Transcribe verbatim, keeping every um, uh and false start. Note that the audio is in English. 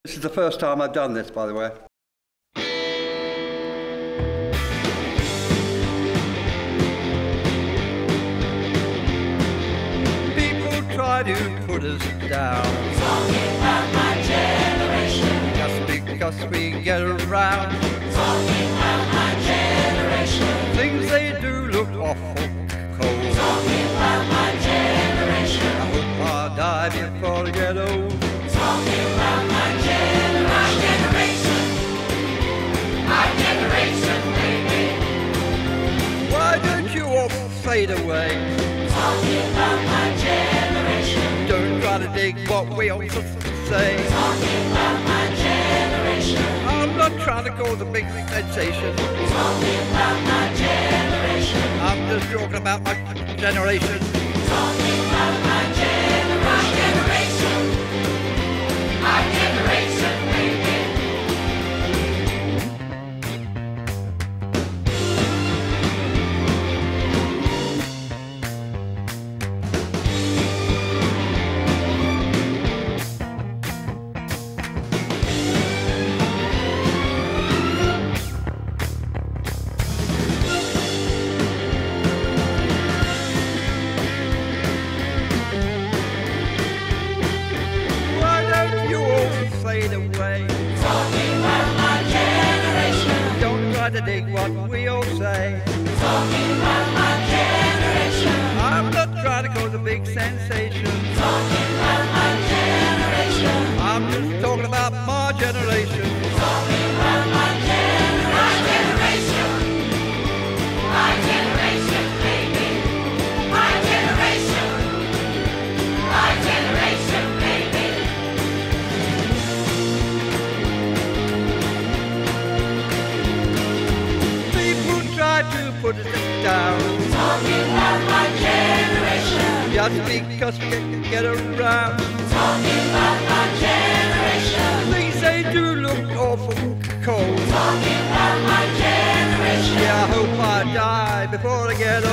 This is the first time I've done this, by the way. People try to put us down, talking about my generation, just because we get around. talking about my generation, Things they do look awful cold. talking about my generation, I hope I die before I get old. talking about my generation, my generation, my generation, baby. Why don't you all fade away? Talking about my generation, Don't try to dig what we all just say. talking about my generation, I'm not trying to cause a big sensation. talking about my generation, I'm just talking about my generation. talking about my generation, my generation, my generation, baby. Why don't you all fade away? Talking about my generation, Don't try to dig what we all say. talking about my generation, I'm not trying to cause a big sensation. talking about my generation, I'm just talking about my generation. talking about my generation, my generation, baby, my generation, my generation, baby. People try to put us down, Talking about my generation, just because we can get around. talking about my generation, Things they do look awful cold. talking about my generation, Yeah, I hope I die before I get old.